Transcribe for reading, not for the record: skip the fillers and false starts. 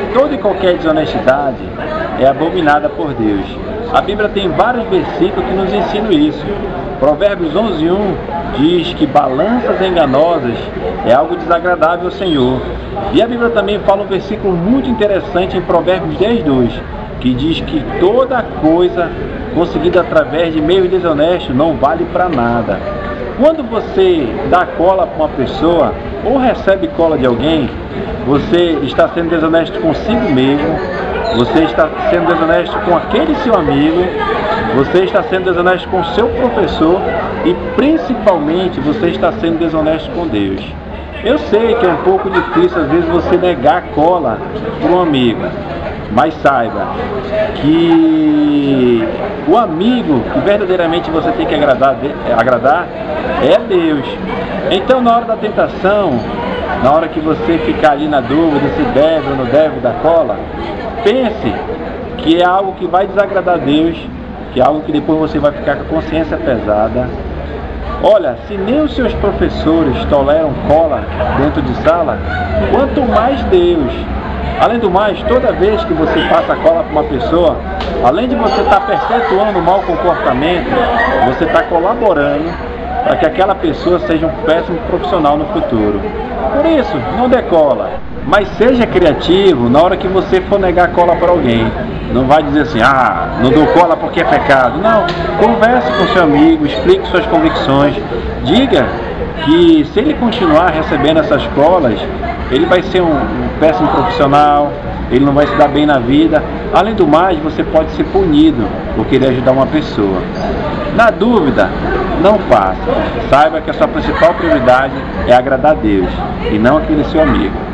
toda e qualquer desonestidade é abominada por Deus. A Bíblia tem vários versículos que nos ensinam isso. Provérbios 11:1 diz que balanças enganosas é algo desagradável ao Senhor. E a Bíblia também fala um versículo muito interessante em Provérbios 10:2, que diz que toda coisa conseguida através de meios desonestos não vale para nada. Quando você dá cola para uma pessoa ou recebe cola de alguém, você está sendo desonesto consigo mesmo, você está sendo desonesto com aquele seu amigo, você está sendo desonesto com o seu professor e principalmente você está sendo desonesto com Deus. Eu sei que é um pouco difícil às vezes você negar cola para um amigo, mas saiba que o amigo que verdadeiramente você tem que agradar é Deus. Então, na hora da tentação, na hora que você ficar ali na dúvida se deve ou não deve dar cola, pense que é algo que vai desagradar a Deus, que é algo que depois você vai ficar com a consciência pesada. Olha, se nem os seus professores toleram cola dentro de sala, quanto mais Deus. Além do mais, toda vez que você passa cola para uma pessoa, além de você estar perpetuando o mau comportamento, você está colaborando para que aquela pessoa seja um péssimo profissional no futuro. Por isso, não dê cola, mas seja criativo na hora que você for negar cola para alguém. Não vai dizer assim, não dou cola porque é pecado. Não, converse com seu amigo, explique suas convicções, diga que se ele continuar recebendo essas colas, ele vai ser um péssimo profissional, ele não vai se dar bem na vida. Além do mais, você pode ser punido por querer ajudar uma pessoa. Na dúvida, não faça. Saiba que a sua principal prioridade é agradar a Deus e não aquele seu amigo.